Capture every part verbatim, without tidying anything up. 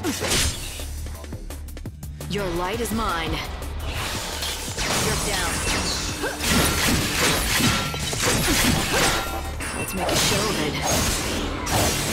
Your light is mine. You're down. Let's make a show of it.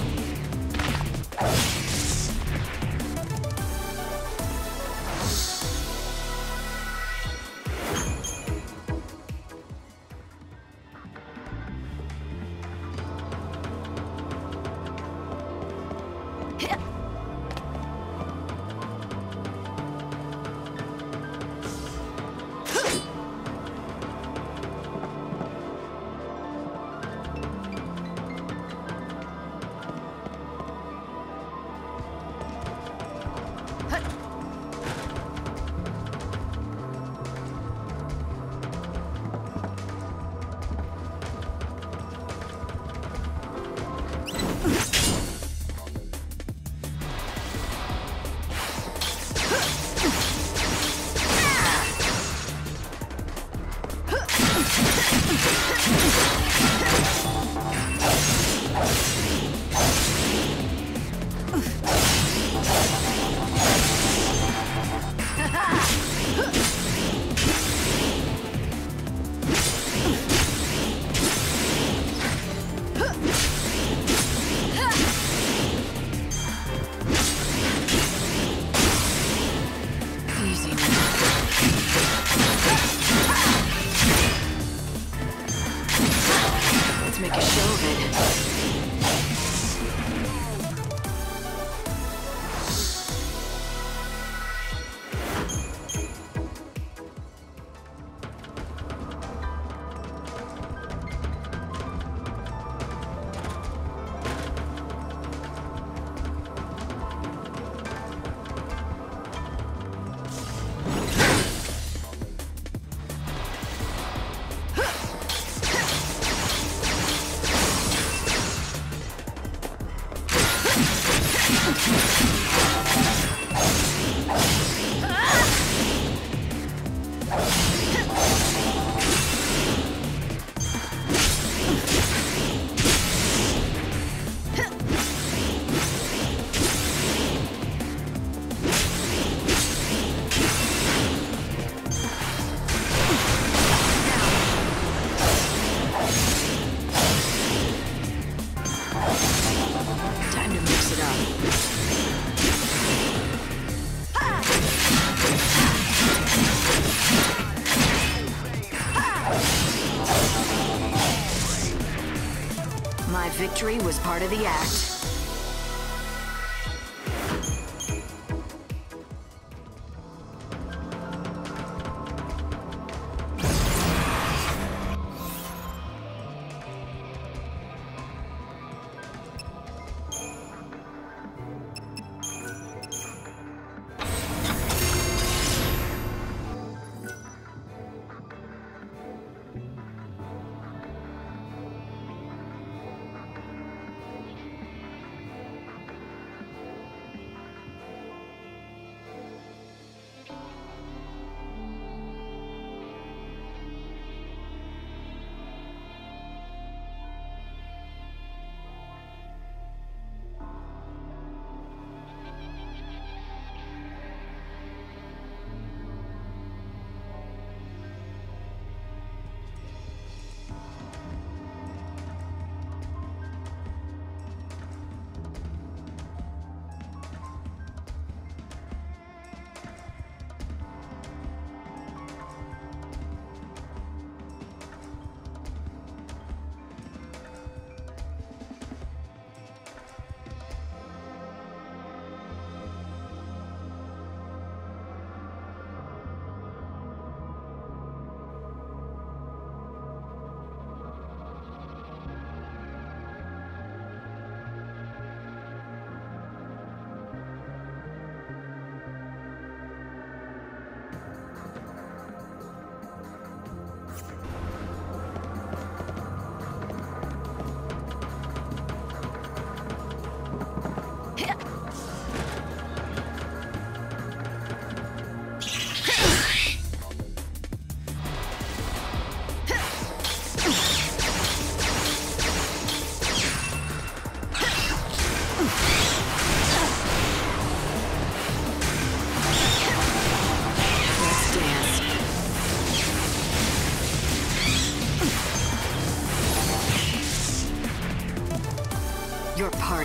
Victory was part of the act.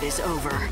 part is over.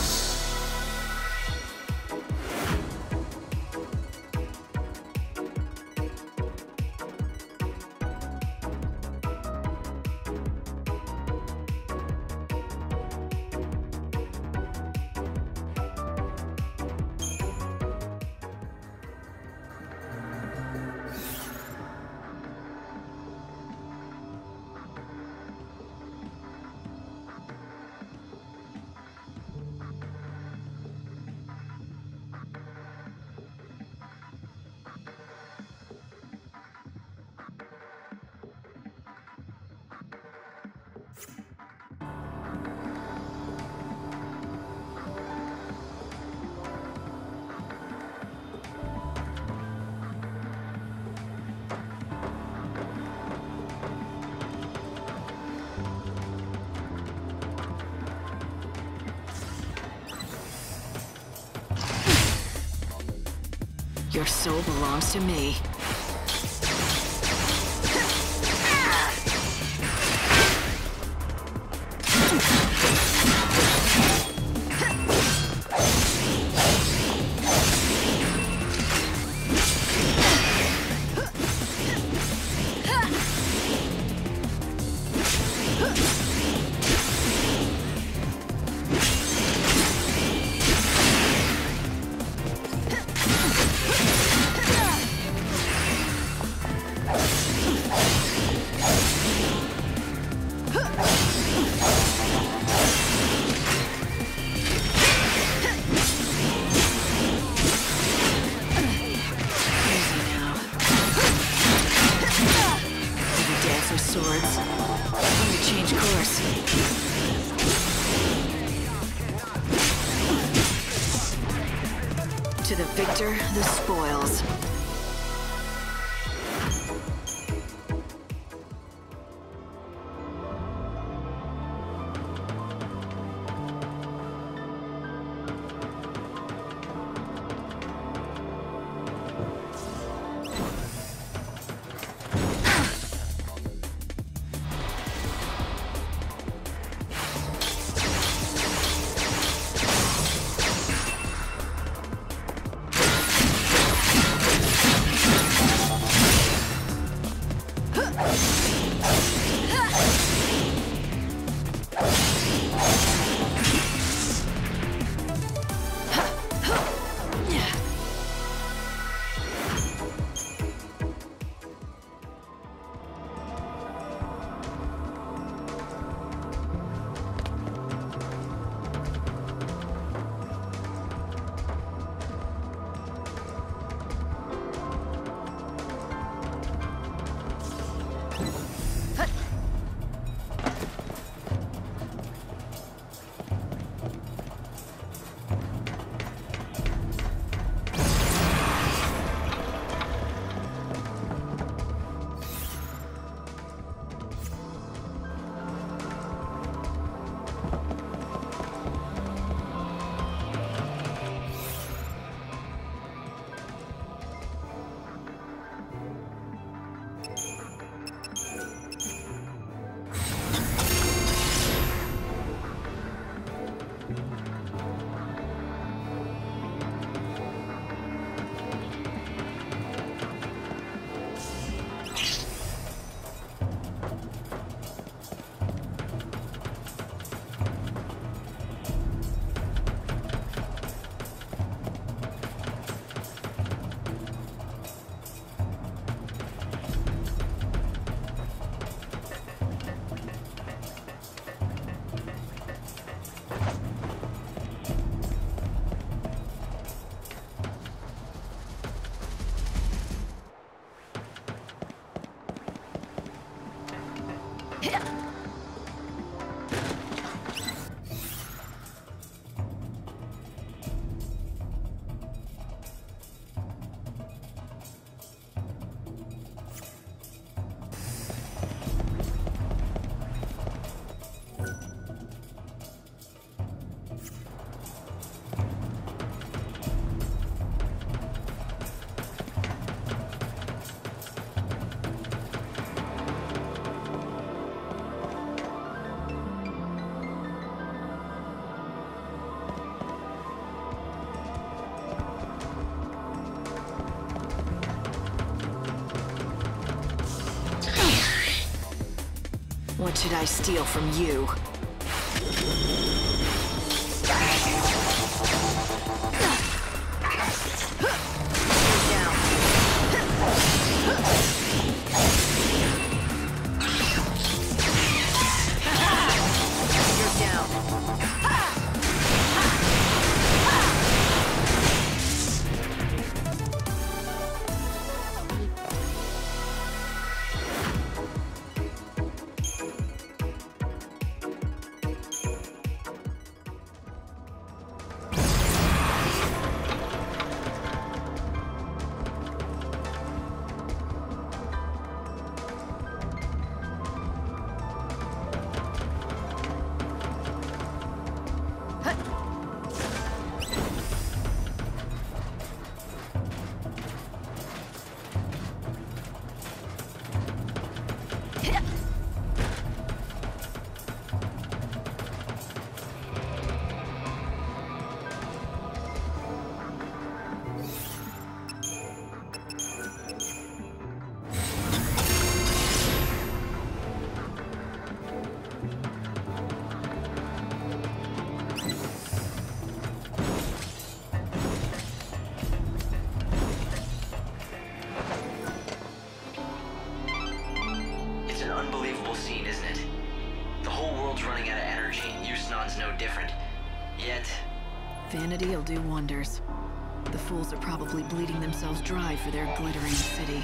Your soul belongs to me. To the victor, the spoils. What should I steal from you? Unbelievable scene, isn't it? The whole world's running out of energy, and Yusnaan's no different. Yet... Vanity'll do wonders. The fools are probably bleeding themselves dry for their glittering city.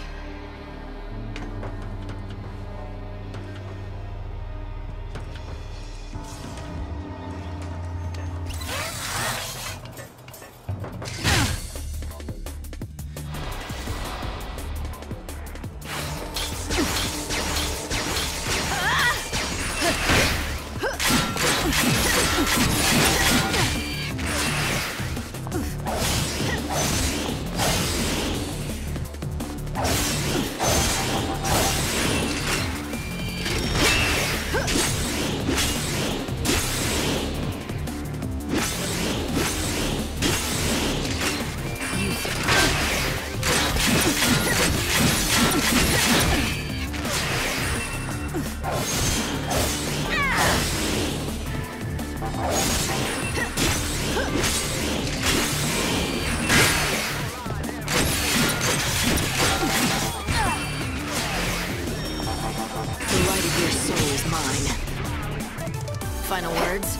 Final words?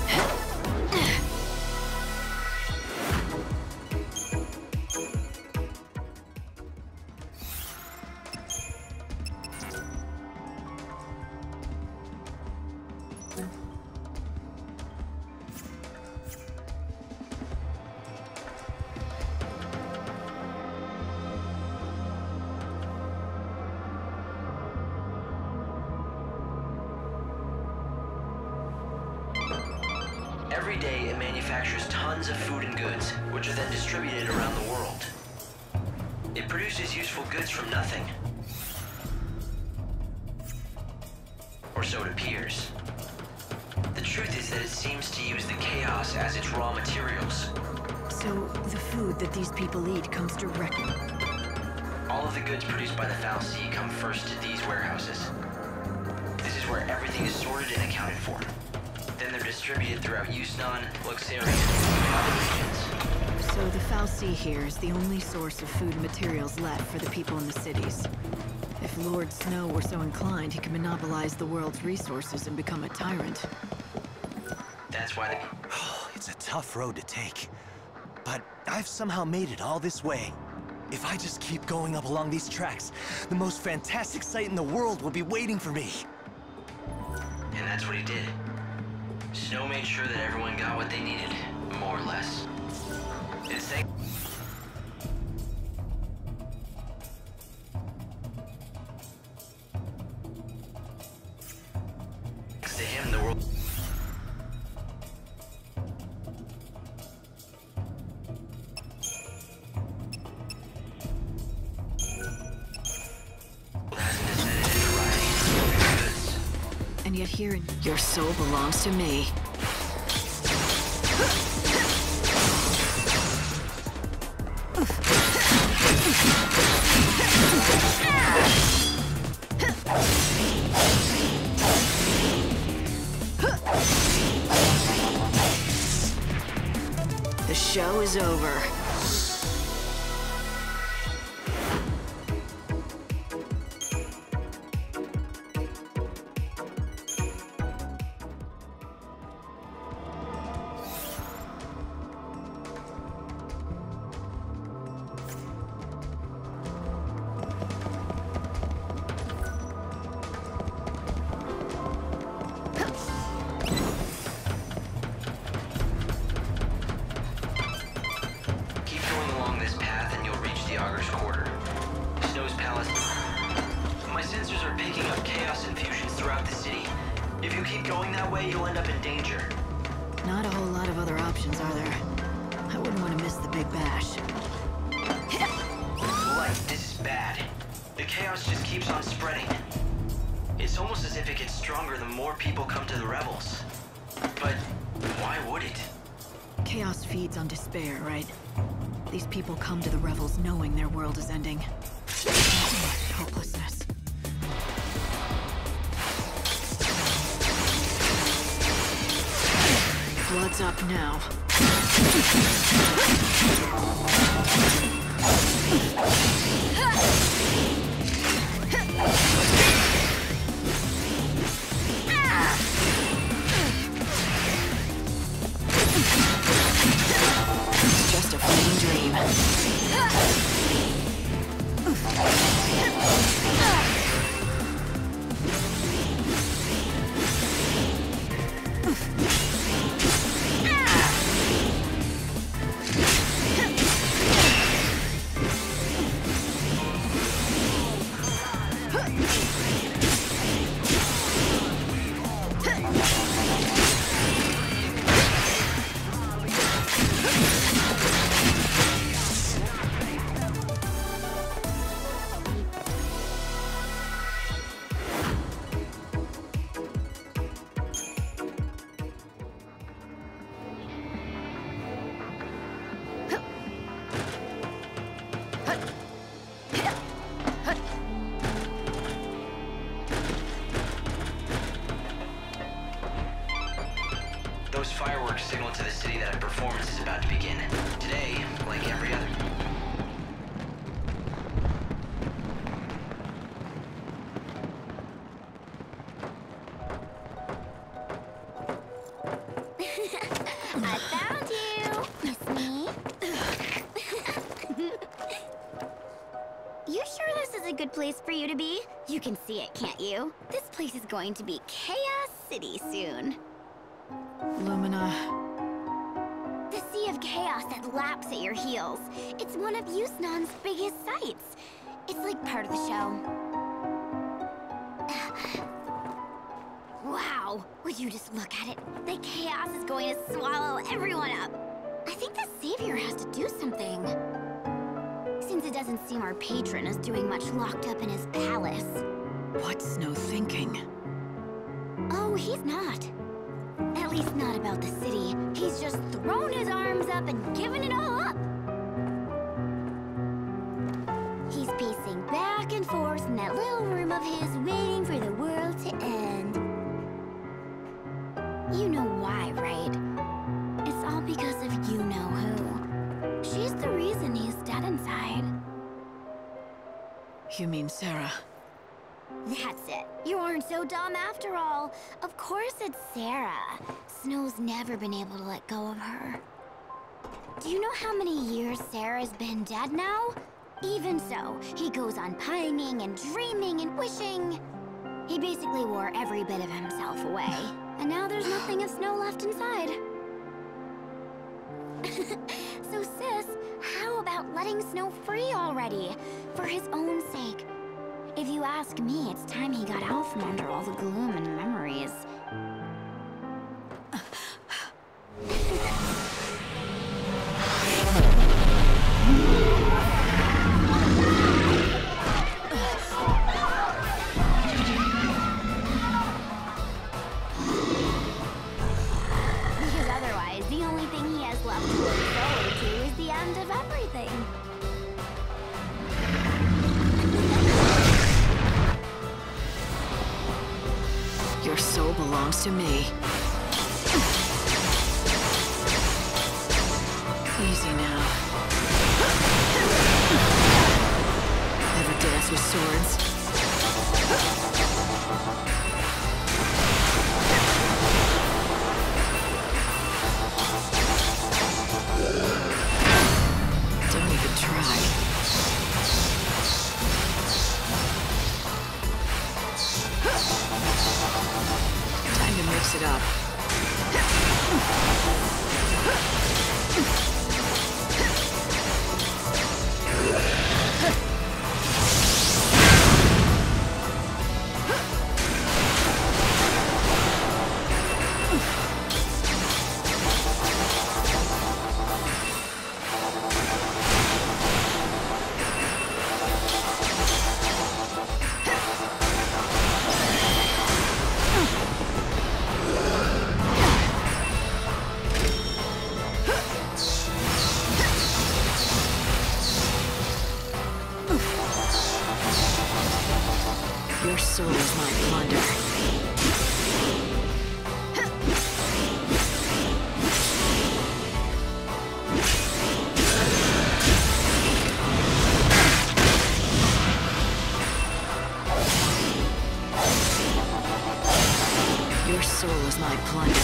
Every day, it manufactures tons of food and goods, which are then distributed around the world. It produces useful goods from nothing. Or so it appears. The truth is that it seems to use the chaos as its raw materials. So, the food that these people eat comes directly... All of the goods produced by the fal'Cie come first to these warehouses. This is where everything is sorted and accounted for. Then they're distributed throughout Yusnaan, Luxarian, and other regions. So the fal'Cie here is the only source of food and materials left for the people in the cities. If Lord Snow were so inclined, he could monopolize the world's resources and become a tyrant. That's why they... It's a tough road to take. But I've somehow made it all this way. If I just keep going up along these tracks, the most fantastic sight in the world will be waiting for me. And that's what he did. Snow made sure that everyone got what they needed, more or less. It's thanks to him the world hasn't descended into rioting goods. And yet here, your soul belongs to me. show is over. Not a whole lot of other options, are there? I wouldn't want to miss the big bash. Light, this is bad. The chaos just keeps on spreading. It's almost as if it gets stronger the more people come to the revels. But why would it? Chaos feeds on despair, right? These people come to the revels knowing their world is ending. Hopelessness. Blood's up now. Just a fleeting dream. Those fireworks signal to the city that a performance is about to begin. Today, like every other. I found you! Miss me? You sure this is a good place for you to be? You can see it, can't you? This place is going to be Chaos City soon. Lumina. The Sea of Chaos that laps at your heels. It's one of Yusnaan's biggest sights. It's like part of the show. Wow, would you just look at it? The chaos is going to swallow everyone up. I think the Savior has to do something. Since it doesn't seem our patron is doing much locked up in his palace. What's Snow thinking? Oh, he's not. At least not about the city. He's just thrown his arms up and given it all up. He's pacing back and forth in that little room of his, waiting for the world to end. You know why, right? It's all because of you-know-who. She's the reason he's dead inside. You mean Sarah? That's it. You aren't so dumb after all. Of course it's Sarah. Snow's never been able to let go of her. Do you know how many years Sarah's been dead now? Even so, he goes on pining and dreaming and wishing. He basically wore every bit of himself away. And now there's nothing of Snow left inside. So sis, how about letting Snow free already? For his own sake. If you ask me, it's time he got out from under all the gloom and memories. Because otherwise, the only thing he has left to look forward to is the end of everything. Your soul belongs to me. Easy now. Ever dance with swords? Don't even try. Time to mix it up. Your soul is my plunder. Your soul is my plunder.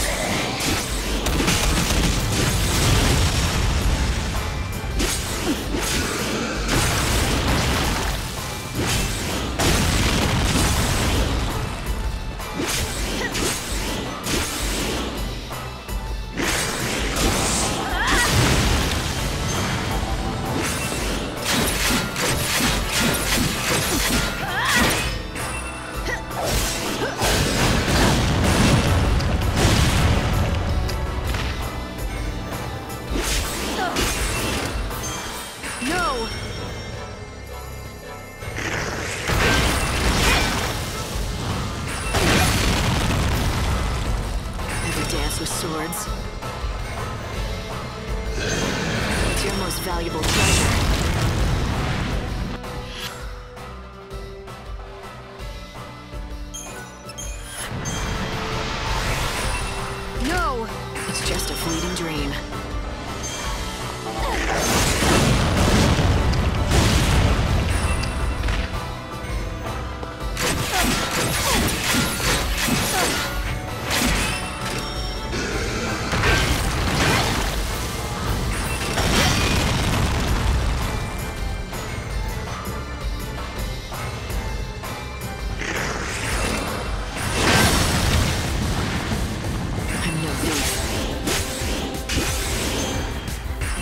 No! Ever dance with swords? What's your most valuable treasure? No! It's just a fleeting dream. I'm no thief. I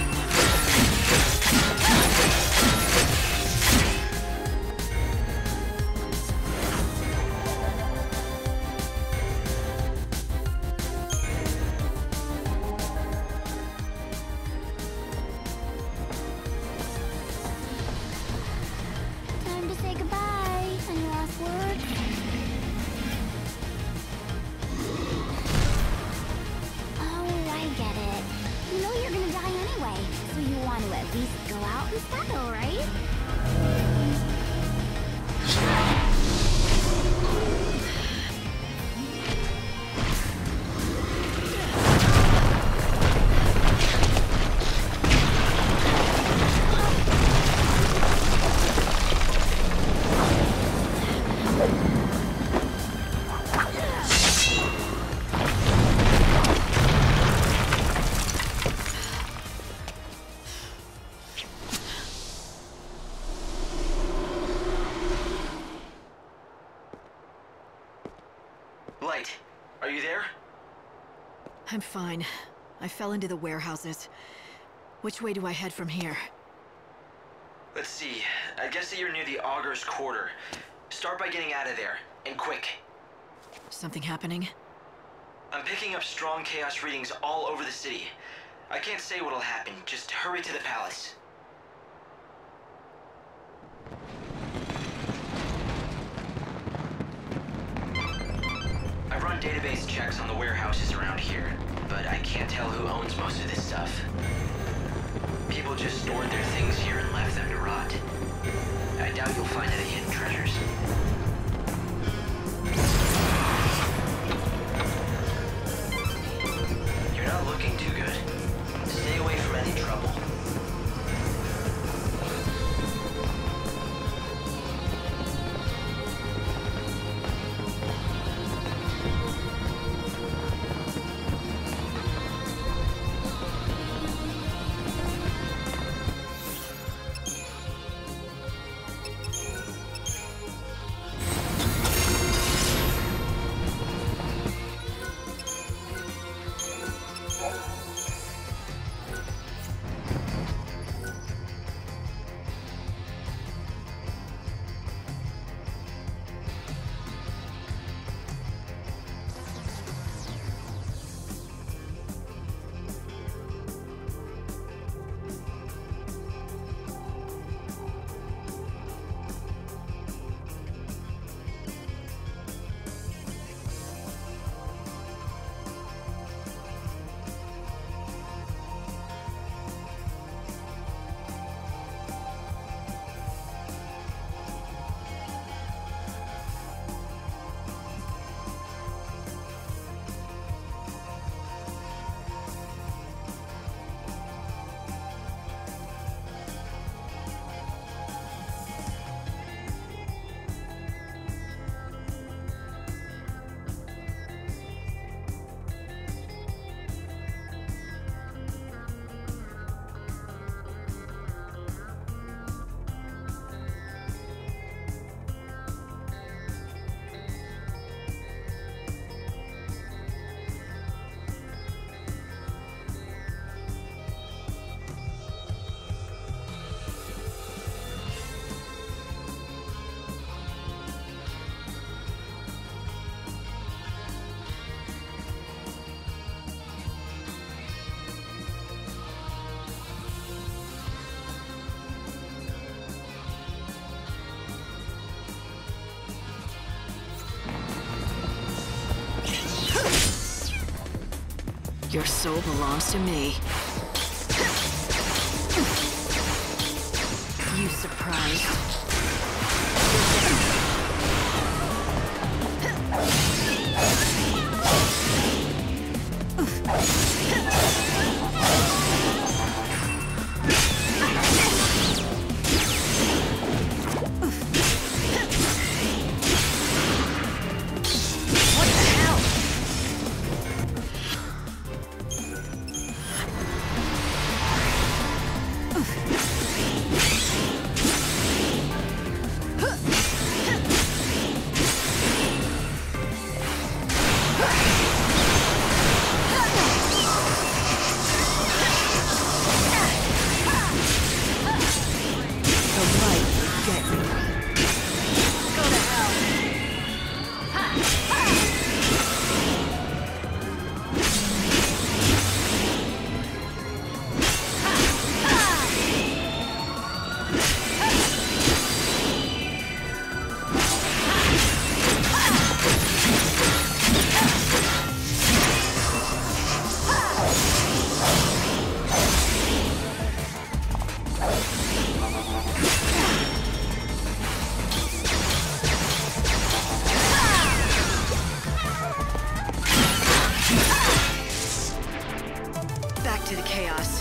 Time to say goodbye. Any last word? Oh, I get it. You know you're gonna die anyway, so you want to at least go out in style, right? Light, are you there? I'm fine. I fell into the warehouses. Which way do I head from here? Let's see. I guess that you're near the Augur's Quarter. Start by getting out of there, and quick. Something happening? I'm picking up strong chaos readings all over the city. I can't say what'll happen. Just hurry to the palace. I run database checks on the warehouses around here, but I can't tell who owns most of this stuff. People just stored their things here and left them to rot. I doubt you'll find any hidden treasures. You're not looking too good. Stay away from any trouble. Your soul belongs to me. You surprised? To the chaos.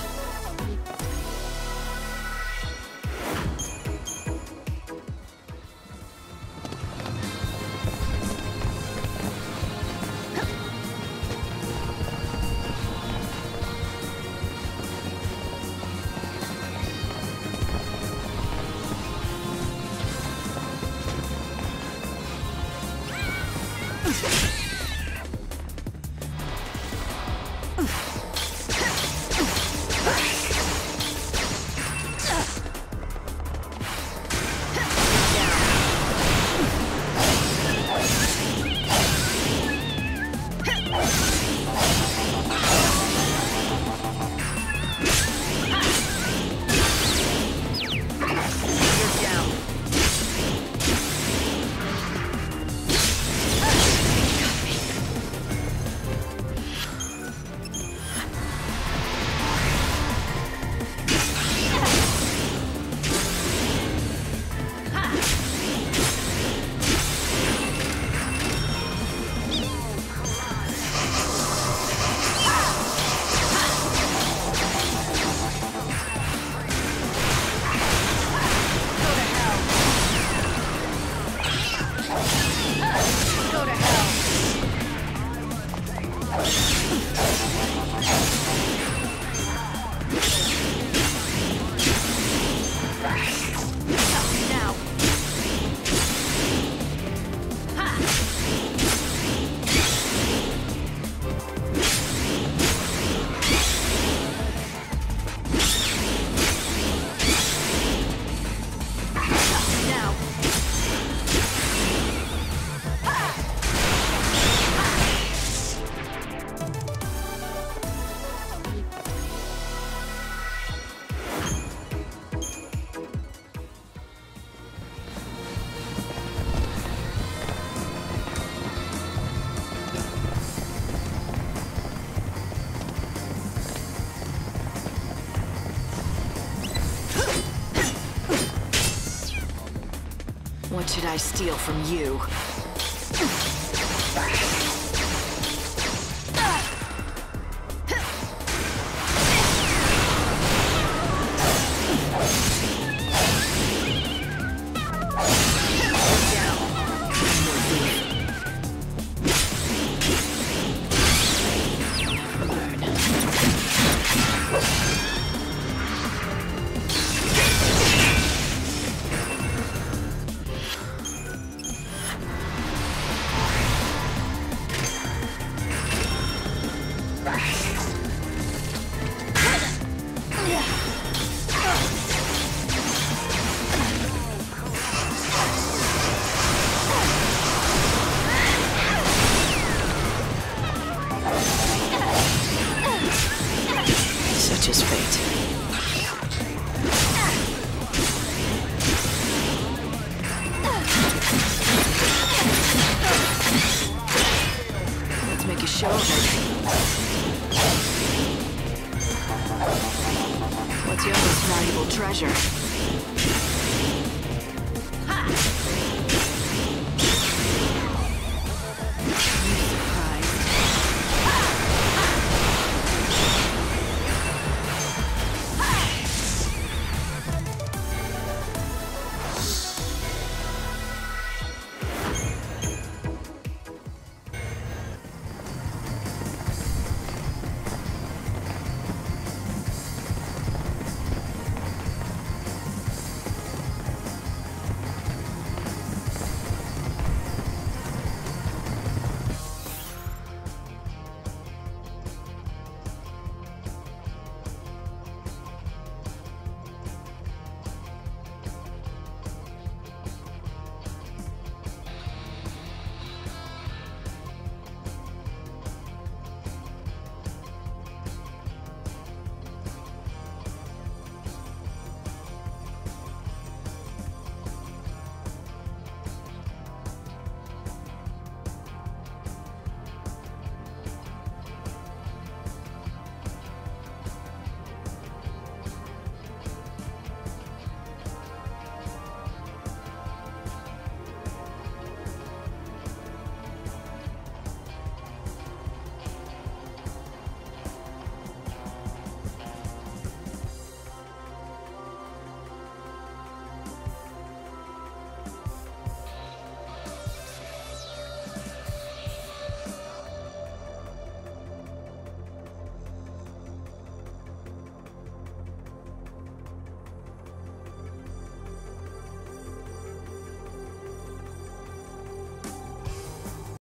What should I steal from you? Such is fate. Let's make a show of it. most valuable treasure.